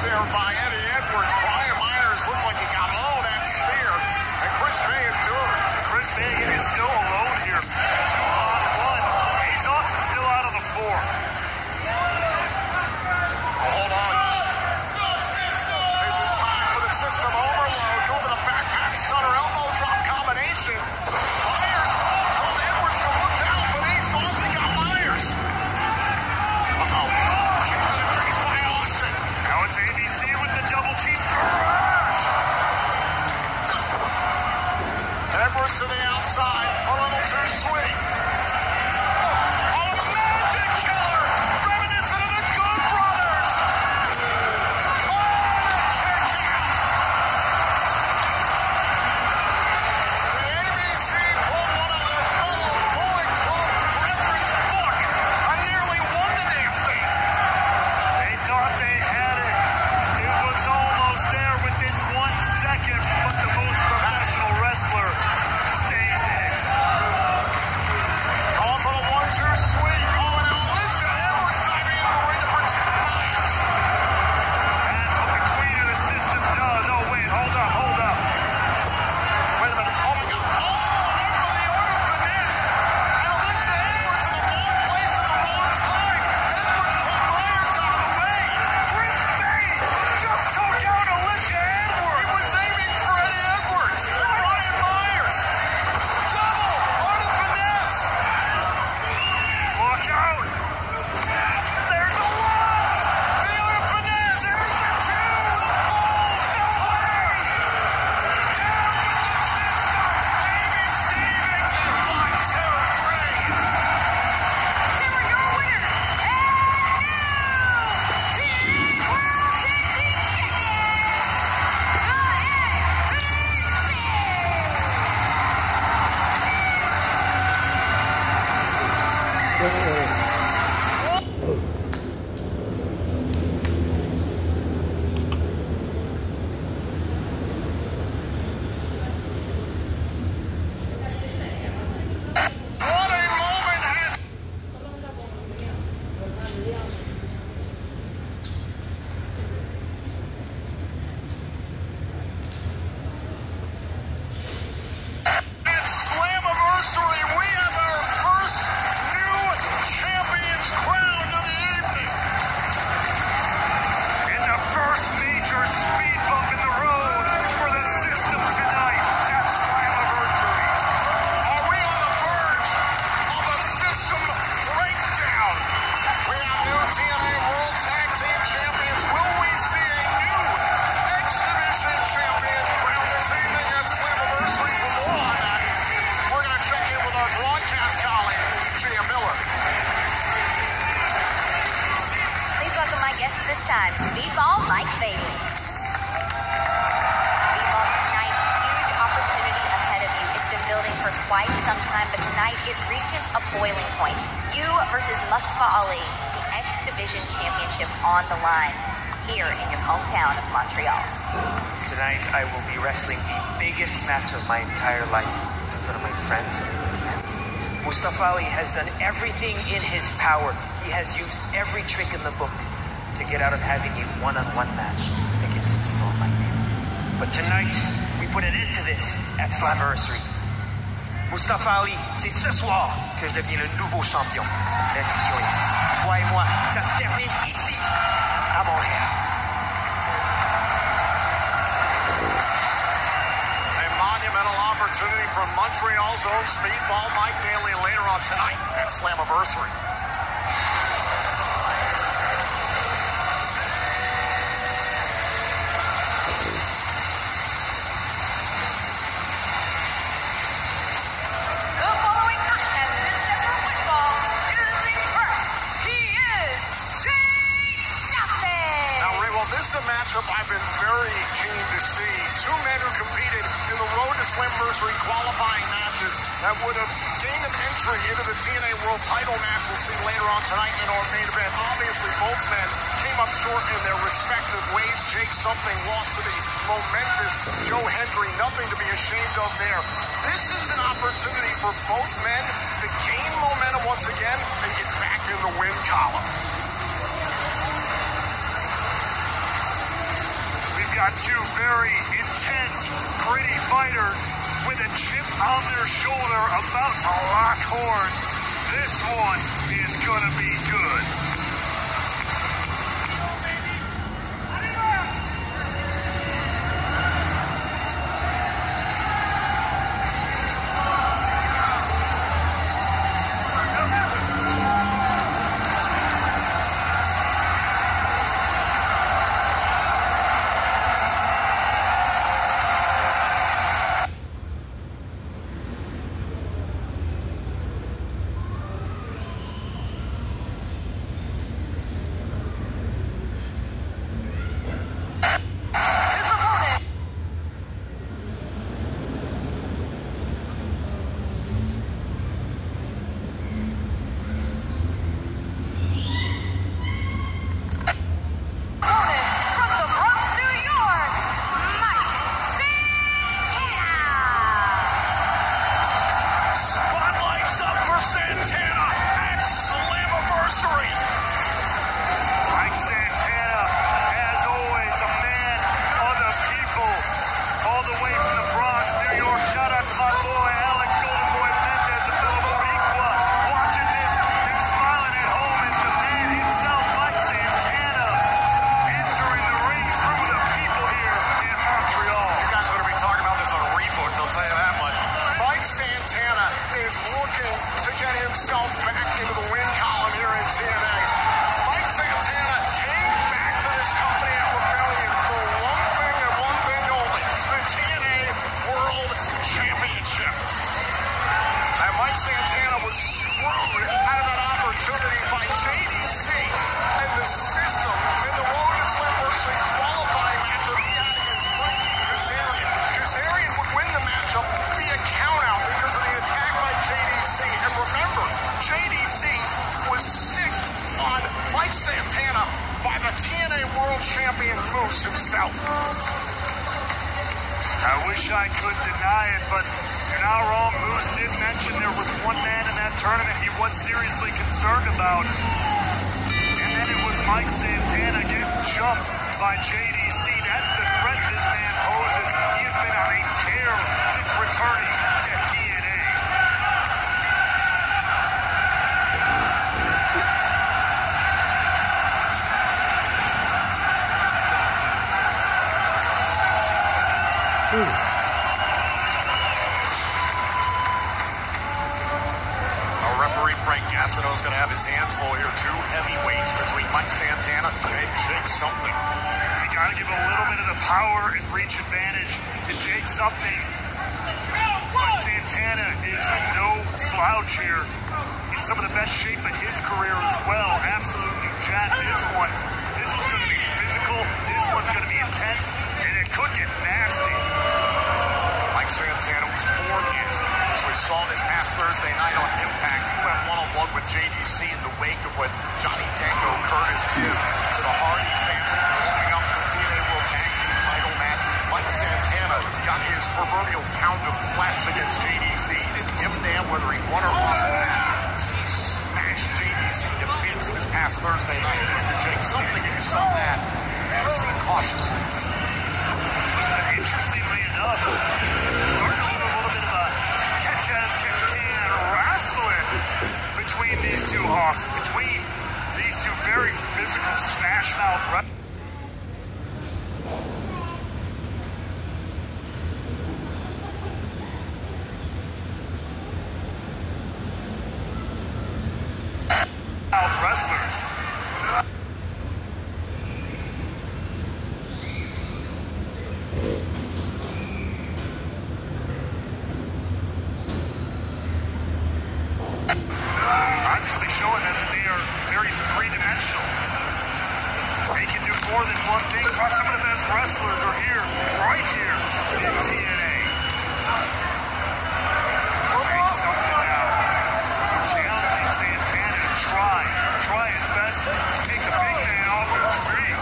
there by Eddie Edwards. Brian Myers looked like he got all that spear. And Chris Bay endured. Chris Bagan is still alone here. 2 on 1. Ace Austin's still out on the floor. Hold on. Is it time for the system overload? Go for the backpack stunner elbow drop combination. Myers told Edwards to look down, but Ace Austin got Myers. Uh-oh. Kick to the face by Austin. Now it's ABC with the double team barrage. Edwards to the outside. A little too sweet. Oh, magic killer. Reminiscent of the Good Brothers. Oh, kick out. The ABC pulled one of their fellow Bullet Club brethren's book. I nearly won the damn thing. They thought they had it. It was almost there within 1 second, but the most professional wrestler stays in. Calling for the 1-2 sweep. Oh, and Alicia Edwards diving into the ring to protect Myers. That's what the queen of the system does. Oh, wait, hold up. Wait a minute. Oh, my God. Oh, went for the order finesse. And Alicia Edwards in the wrong place at the wrong time. Edwards pulled Myers out of the way. Chris Bay just took out Alicia Edwards. He was aiming for Eddie Edwards and Brian Myers. Double order finesse. Look out. There's the one. The order finesse. There's the 2. The fall. No way. Down with the system. ABC makes it 1-2-3. Here are your winners, and new TNA World Tag Team Champions, the ABC. What a moment has at Slammiversary, we have our first new champion's crown of the evening. And the first major speed bump in the road for the system tonight at Slammiversary. Are we on the verge of a system breakdown? We have new TNA World Tag Team Champions. Will we see a new X Division champion crowned this evening at Slammiversary? For more on that, we're going to check in with our broadcast colleague, Gia Miller. Please welcome my guest at this time, Speedball Mike Bailey. Speedball, tonight, huge opportunity ahead of you. It's been building for quite some time, but tonight it reaches a boiling point. You versus Mustafa Ali, the X Division Championship on the line here in your hometown of Montreal. Tonight, I will be wrestling the biggest match of my entire life in front of my friends and my family. Mustafa Ali has done everything in his power. He has used every trick in the book to get out of having a one-on-one match against Speedball Mike Bailey. But tonight, we put an end to this at Slammiversary. Mustafa Ali, c'est ce soir que je deviens le nouveau champion d'Addiction X. Toi et moi, ça se termine ici, à Montréal. A monumental opportunity for Montreal's own Speedball Mike Bailey later on tonight at Slammiversary. The following contest is set for football. Introducing first, he is Tay Selfie. Now, Ray, well, this is a matchup I've been very keen to see. Two men who competed in the Road to Slammiversary qualifying matches that would have gained an entry into the TNA World title match we'll see later on tonight in our main event. Obviously, both men came up short in their respective ways. Jake something lost to the momentous Joe Hendry. Nothing to be ashamed of there. This is an opportunity for both men to gain momentum once again and get back in the win column. got two very intense, gritty fighters with a chip on their shoulder about to lock horns. This one is gonna be good. I wish I could deny it, but you're not wrong. Moose did mention there was one man in that tournament he was seriously concerned about. And then it was Mike Santana getting jumped by JDC. That's the threat this man poses. He has been on a tear since returning to TNA. Our referee Frank Gassino is going to have his hands full here. Two heavyweights between Mike Santana and Jake Something. You got to give a little bit of the power and reach advantage to Jake Something. But Santana is no slouch here. In some of the best shape of his career as well. Absolutely jacked. This one's going to be physical. This one's going to be intense, and it could get nasty. Mike Santana was born nasty. As we saw this past Thursday night on Impact, he went one-on-one with JDC in the wake of what Johnny Dango Curtis did to the Hardy family, blowing up the TNA World Tag Team title match. Mike Santana got his proverbial pound of flesh against JDC. Didn't give a damn whether he won or lost the match. He smashed JDC to bits this past Thursday night. So if you're Jake Something and you saw that, proceed cautiously. Interestingly enough, starting to have a little bit of a catch-as-catch-can wrestling between these two hosses, between these two very physical smash-mouth wrestlers. Obviously showing them that they are very three-dimensional. They can do more than one thing. Some of the best wrestlers are here, right here in TNA. Take something now. Challenging Santana to try his best to take the big man off his feet.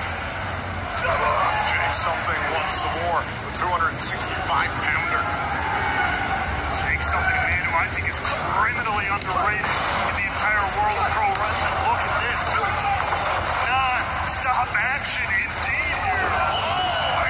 Jake Something wants some more. The 265-pounder. Jake Something, man, who I think is criminally underrated in the entire world of pro wrestling. Look at this. Non-stop action indeed here.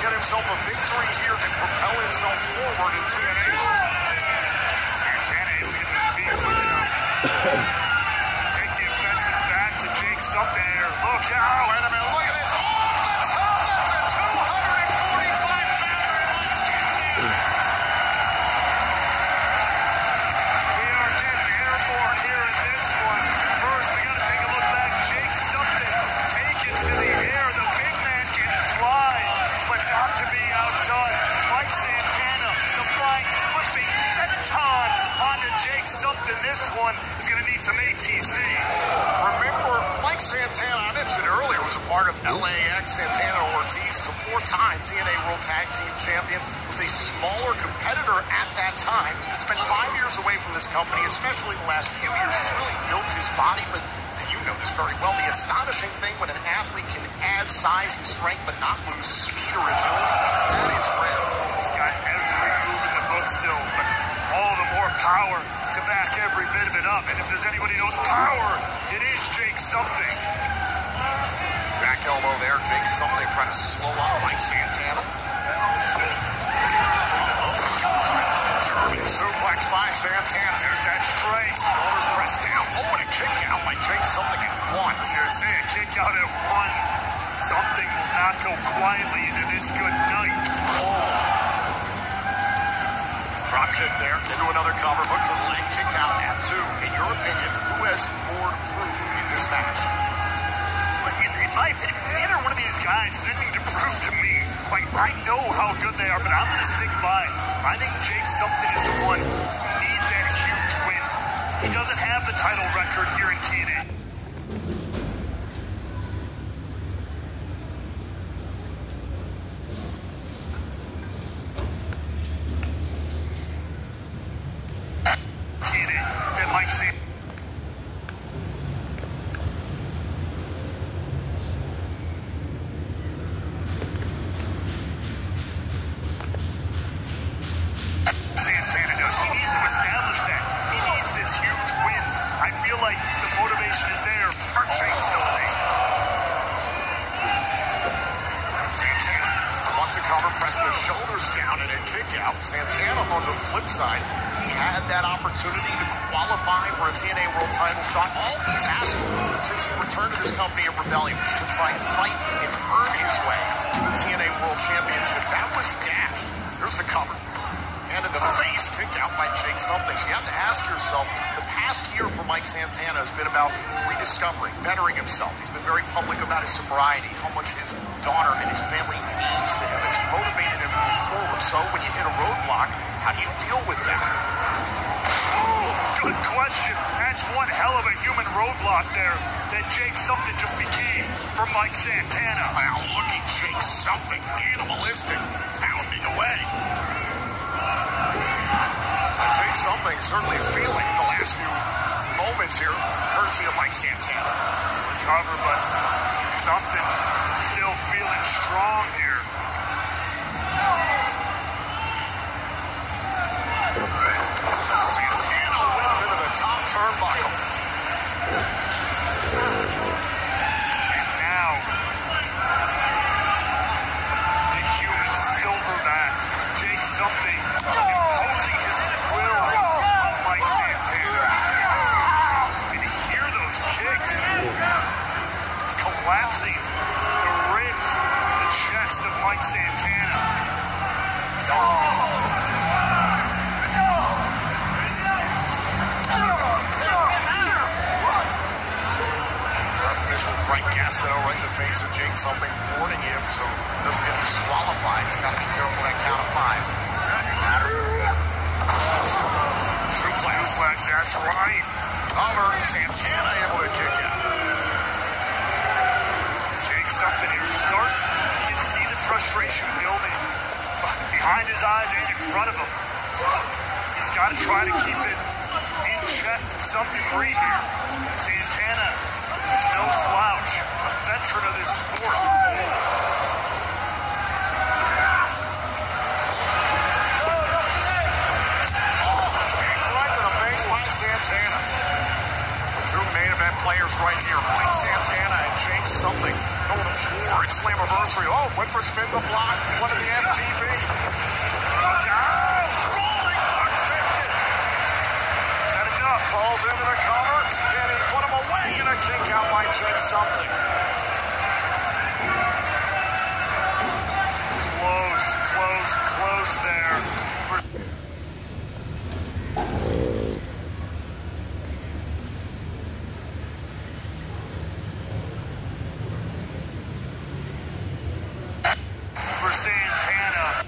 get himself a victory here and propel himself forward in TNA. Santana able to get his feet quick enough to take the offensive back to Jake something here. Look out! Wait a minute, look at this. Off the top, that's a 245-pounder Mike Santana. We are getting airborne here in this one. First, we got to take a look back. Jake something taken to the air. The big man can fly, but not to be outdone. Mike Santana, the flying, flipping senton onto Jake something. This one is going to need some ATC. Remember, Mike Santana, I mentioned earlier, was a part of LAX. Santana Ortiz is a 4-time TNA World Tag Team Champion, was a smaller competitor at that time. Spent 5 years away from this company, especially the last few years. He's really built his body, but you know this very well. The astonishing thing when an athlete can add size and strength but not lose speed or agility, that is rare. He's got every move in the book still, but all the more power to back every bit of it up. And if there's anybody who knows power, it is Jake something. Back elbow there, Jake something trying to slow up Mike Santana. German suplex by Santana. There's that straight. Shoulders pressed down. Oh, and a kick out by Jake something at 1. I was going to say, a kick out at 1. Something will not go quietly into this good night. Drop kick there, into another cover, hook to the leg, kick out at 2. In your opinion, who has more to prove in this match? In my opinion, neither one of these guys has anything to prove to me. Like, I know how good they are, but I'm going to stick by. I think Jake something is the one who needs that huge win. He doesn't have the title record here in TNA. That Mike Santana. Santana does. He needs to establish that. He needs this huge win. I feel like the motivation is there for Jake something. Santana wants to cover, pressing his shoulders down and a kick out. Santana on the flip side, he had that opportunity to qualify for a TNA World title shot. All he's asked for since he returned to this company of Rebellion was to try and fight and earn his way to the TNA World Championship. That was dashed. Here's the cover. And in the face, kick out by Jake something. So you have to ask yourself, the past year for Mike Santana has been about rediscovering, bettering himself. He's been very public about his sobriety, how much his daughter and his family means to him. It's motivated him to move forward. So when you hit a roadblock, how do you deal with that? Oh, good question. That's one hell of a human roadblock there that Jake something just became for Mike Santana. Wow, look at Jake something, animalistic, pounding away. Jake something certainly feeling the last few moments here, courtesy of Mike Santana. Recover, but something's still feeling strong here. Santana whipped into the top turnbuckle. And now, the human silverback, Jake something, imposing his will on Mike Santana. And hear those kicks. It's collapsing the ribs, the chest of Mike Santana. Official Frank Gastineau right in the face of Jake something, warning him so he doesn't get disqualified. He's got to be careful that count of 5. Suplex, that's right. Cover, Santana able to kick out. Jake something here. You can see the frustration building behind his eyes and in front of him. He's got to try to keep it in check to some degree here. Santana is no slouch, a veteran of this sport. Santana. Two main event players right here. Mike Santana and Jake something. Going to war at Slammiversary. Oh, went for spin the block. One of the falls into the cover. Can he put him away? And a kick out by Jake Something. Close there. For Santana.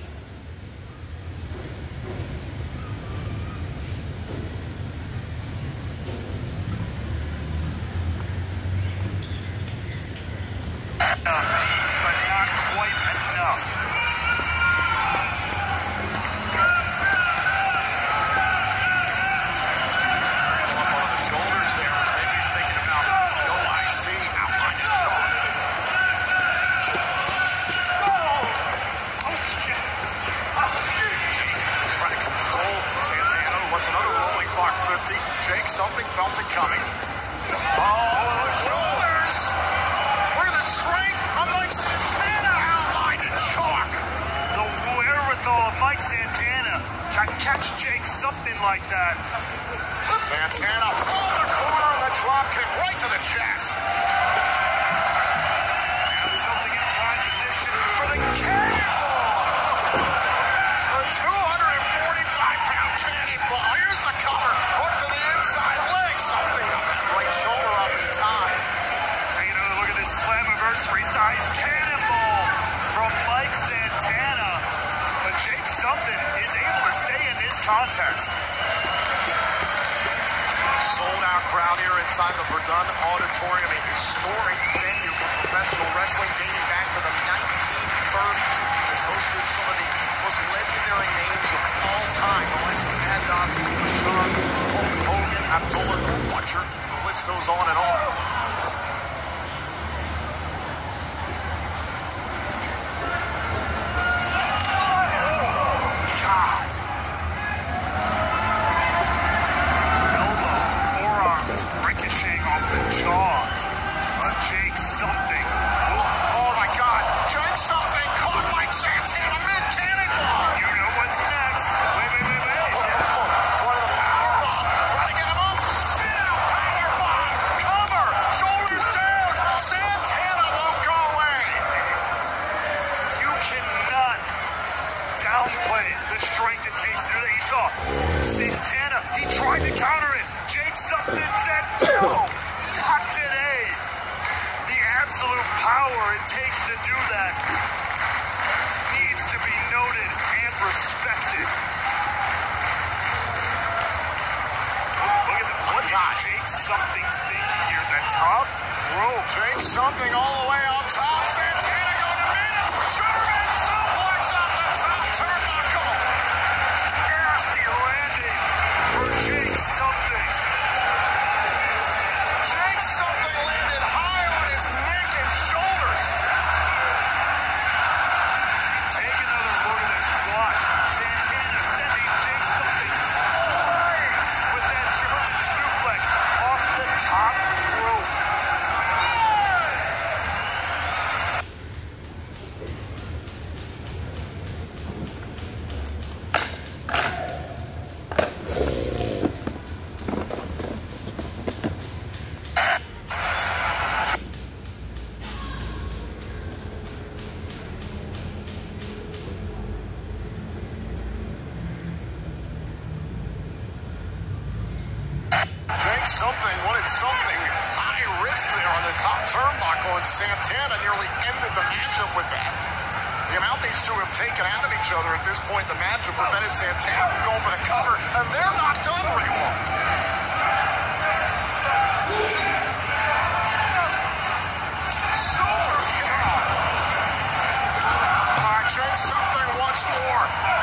But not quite enough. Another rolling block 50. Jake Something felt it coming. Oh, the shoulders. Look at the strength of Mike Santana outlined in chalk. The wherewithal of Mike Santana to catch Jake Something like that. Santana pulled the corner and the drop kick right to the chest. And Something in prime position for the cannonball. The 245-pound cannonball. Here's the cover. Hook to the inside leg. Something on that right shoulder up in time. Taking another look at this Slammiversary-sized cannonball from Mike Santana. But Jake Something is able to stay in this contest. Sold-out crowd here inside the Verdun Auditorium, a historic venue for professional wrestling dating back to the 1930s. It's hosted some of the most legendary names of all time, the likes of Mad Dog, Sean, Hulk Hogan, Abdullah the Butcher. The list goes on and on. Ricocheting off the jaw of Jake Something. Oh my God, Jake Something caught Mike Santana mid-cannonball. You know what's next. Wait. One of the power bomb, trying to get him up. Still power bomb, cover, shoulders down. Santana won't go away. You cannot downplay the strength and taste that you saw. Santana, he tried to counter it. Jake Something said, no, not today. The absolute power it takes to do that needs to be noted and respected. Look at that. What is Jake Something thinking here? The top rope. Jake Something all the way up top. Santana going to meet him. German suplex off the top turnbuckle. Nasty landing for Jake Something. Jake Something landed high on his neck and shoulders. Take another look at this. Watch. Santana sending Jake Something flying with that German suplex off the top rope. Something wanted something high risk there on the top turnbuckle, and Santana nearly ended the matchup with that. The amount these two have taken out of each other at this point in the match have prevented Santana from going for the cover, and they're not done very well. Super shot. Jake Something once more.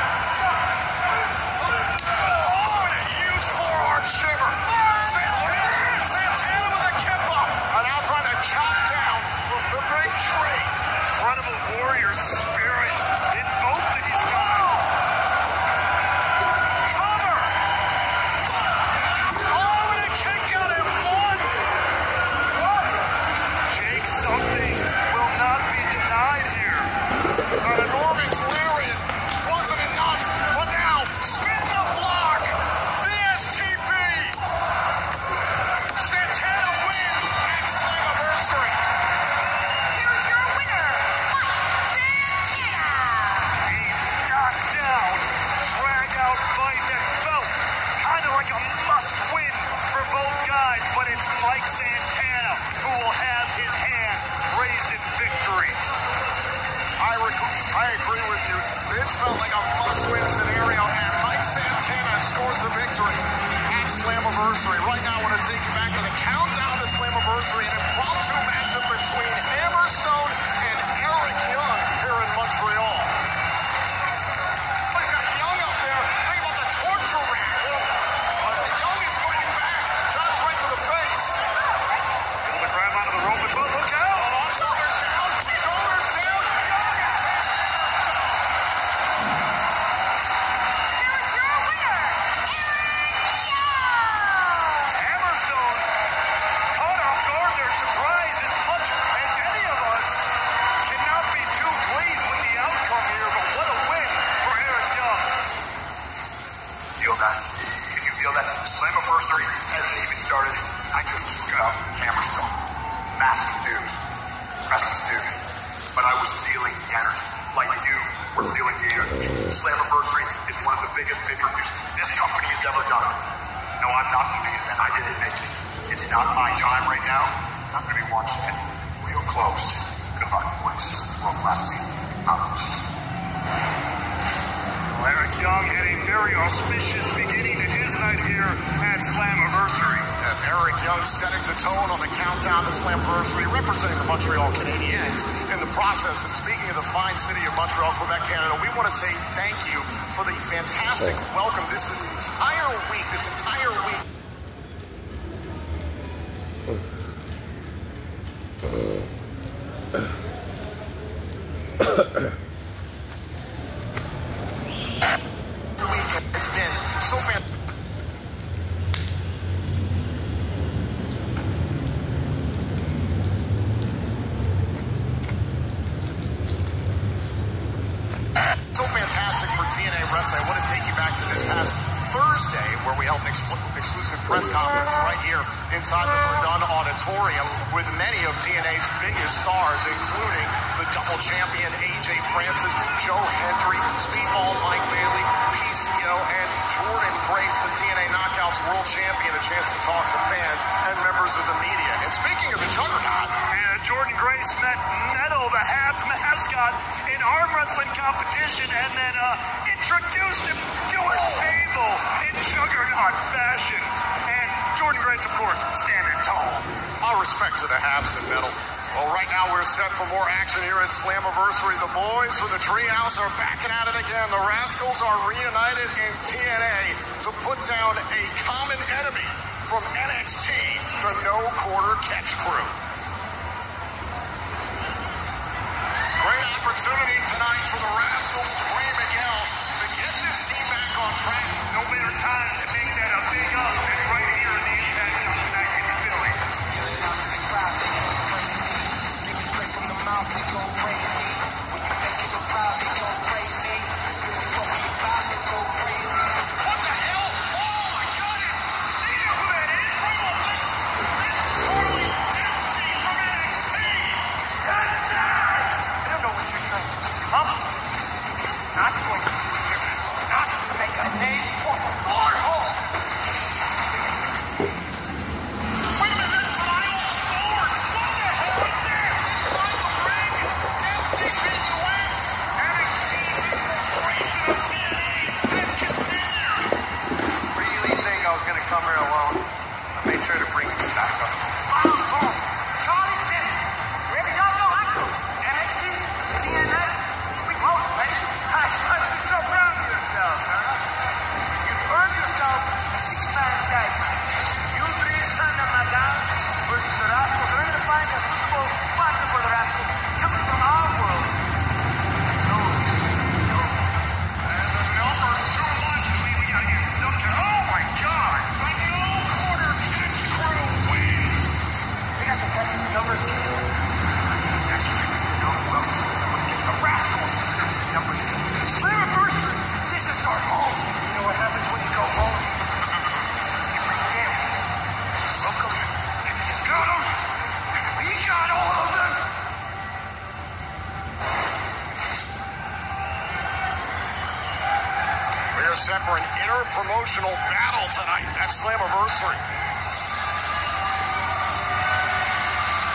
Oh, and a huge forearm shiver. Santana with a kip up. And now trying to chop down the big tree. Incredible warrior spirit in both of these guys. Cover. will have his hand raised in victory. I agree with you. This felt like a must-win scenario, and Mike Santana scores the victory at Slammiversary. Right now, I want to take you back to the countdown to Slammiversary, an impromptu matchup between Hammerstone and Eric Young here in Montreal. He's got Young up there. Think about the torture rack. Young is fighting back. Shots right to the face. Able to grab onto the rope as well. Look out! Shoulders down. Shoulders down. Hammerstone caught off guard there, surprised as much as any of us. Cannot be too pleased with the outcome here, but what a win for Eric Young. Feel that? Can you feel that? Slammiversary hasn't even started. I just took out Hammerstone. Massive dude. Impressive dude. But I was feeling the energy. Like you were feeling the energy. Slammiversary is one of the biggest pay-per-views this company has ever done. No, I'm not the main event. I didn't make it. It's not my time right now. I'm going to be watching it real close. Good luck, boys. World class team. Well, Eric Young had a very auspicious beginning to his night here at Slammiversary. And Eric Young setting the tone on the countdown to Slammiversary, representing the Montreal Canadiens in the process. And speaking of the fine city of Montreal, Quebec, Canada, we want to say thank you for the fantastic welcome this entire week. It's been so fantastic. So fantastic for TNA Wrestling. I want to take you back to this past Thursday, where we held an exclusive press conference right here inside the Verdun Auditorium with many of TNA's biggest stars, including the double champion AJ Francis, Joe Hendry, Speedball Mike Bailey, PCO, and Jordan Grace, the TNA Knockouts World Champion, a chance to talk to fans and members of the media. And speaking of the Juggernaut, Jordan Grace met Metal, the Habs mascot, in arm wrestling competition, and then introduced him to a table in Juggernaut fashion. And Jordan Grace, of course, standing tall. All respect to the Habs and Metal. Well, right now we're set for more action here at Slammiversary. The boys from the Treehouse are backing at it again. The Rascals are reunited in TNA to put down a common enemy from NXT, the No Quarter Catch Crew. Great opportunity tonight for the Rascals, Ray Miguel, to get this team back on track. No better time to make that a big up than right here in the Impact Zone tonight in Philly. What the hell? Oh, I got it! Do you know who that is? Totally Dempsey from NXT! I don't know what you're trying to do. Huh? Not going to do it. Not to make a name for the Lord Hall. Wait a minute, that's what I almost scored! What the hell is this? Inside the ring, Dempsey being wet! NXT's infiltration of TNA has continued! Really think I was going to come here alone? I made sure to bring some backup. Charlie Dennis, wherever y'all know I go. NXT, TNA, we both, baby. You're so proud of yourself, huh? You earned yourself a 6-man tag match. You three son of Madame versus the Rascals. They're going to find a suitable partner for the Rascals. Something from our world. And the number 2 months, we gotta get something. Oh my God! The No Quarter Catch Crew wins! We got the best numbers. The Rascals. Numbers. Slammiversary, this is our home. You know what happens when you go home? You forget. Welcome. Got him! We got all of them! We are set for an inter-promotional battle tonight at Slammiversary.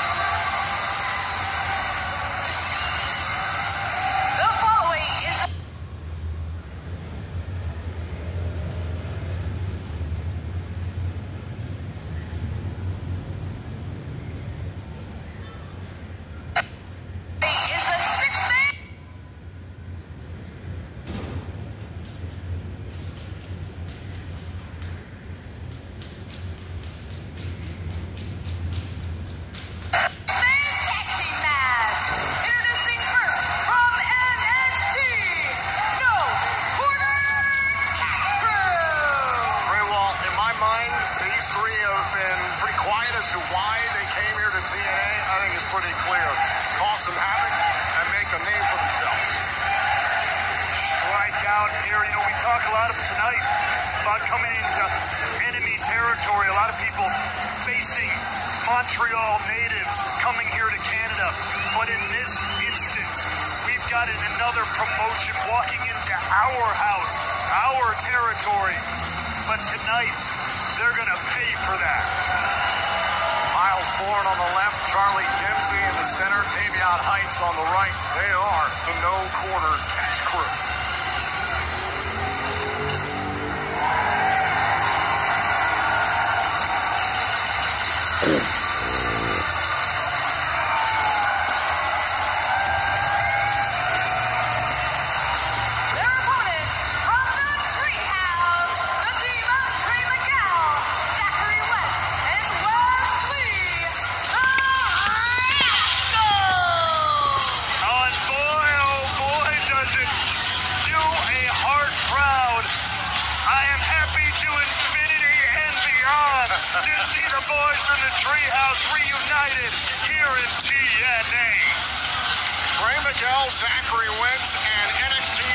as to why they came here to TNA, I think is pretty clear. Cause some havoc and make a name for themselves. Strike out here. You know, we talk a lot tonight about coming into enemy territory. A lot of people facing Montreal natives coming here to Canada. But in this instance, we've got another promotion walking into our house, our territory. But tonight, they're going to pay for that. Miles Bourne on the left, Charlie Dempsey in the center, Tavion Heights on the right. They are the No Quarter Cash Crew. To see the boys in the Treehouse reunited here in TNA. Trey Miguel, Zachary Wentz, and NXT